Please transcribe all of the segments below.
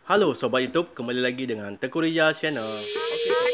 Halo Sobat YouTube, kembali lagi dengan Tengku Rizal Channel. Okey sobat.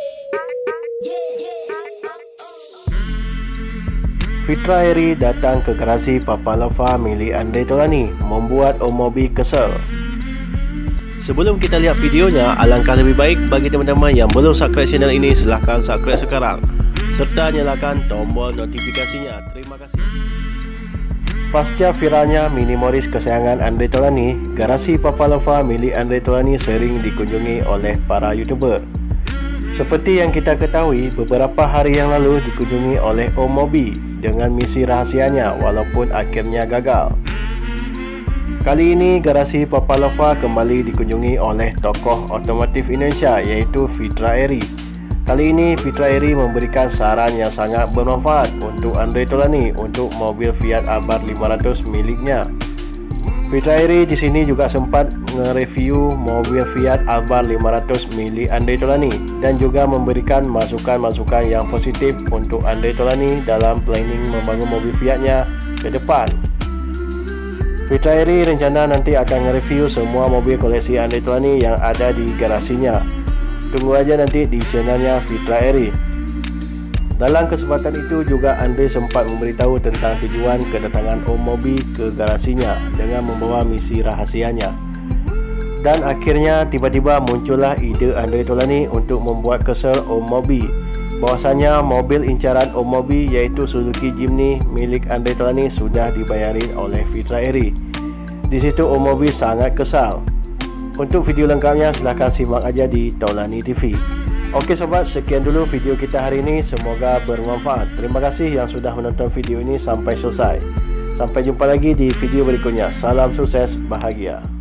Fitra Eri datang ke garasi Papa Lova milik Andre Tolani, membuat Om Mobi kesal. Sebelum kita lihat videonya, alangkah lebih baik bagi teman-teman yang belum subscribe channel ini, silahkan subscribe sekarang serta nyalakan tombol notifikasinya. Terima kasih. Pasca viralnya mini Morris kesayangan Andre Tolani, garasi Papa Lova milik Andre Tolani sering dikunjungi oleh para YouTuber. Seperti yang kita ketahui, beberapa hari yang lalu dikunjungi oleh Om Mobi dengan misi rahasianya walaupun akhirnya gagal. Kali ini garasi Papa Lova kembali dikunjungi oleh tokoh otomotif Indonesia iaitu Fitra Eri. Kali ini Fitra Eri memberikan saran yang sangat bermanfaat untuk Andre Tolani untuk mobil Fiat Abarth 500 miliknya. Fitra Eri di sini juga sempat nge-review mobil Fiat Abarth 500 milik Andre Tolani dan juga memberikan masukan-masukan yang positif untuk Andre Tolani dalam planning membangun mobil Fiatnya ke depan. Fitra Eri rencana nanti akan nge-review semua mobil koleksi Andre Tolani yang ada di garasinya. Tunggu aja nanti di channelnya Fitra Eri. Dalam kesempatan itu juga Andre sempat memberitahu tentang tujuan kedatangan Om Mobi ke garasinya dengan membawa misi rahasianya. Dan akhirnya tiba-tiba muncullah ide Andre Tolani untuk membuat kesal Om Mobi bahwasanya mobil incaran Om Mobi iaitu Suzuki Jimny milik Andre Tolani sudah dibayarin oleh Fitra Eri. Di situ Om Mobi sangat kesal. Untuk video lengkapnya silahkan simak aja di Tolani TV. Oke sobat, sekian dulu video kita hari ini, semoga bermanfaat. Terima kasih yang sudah menonton video ini sampai selesai. Sampai jumpa lagi di video berikutnya. Salam sukses, bahagia.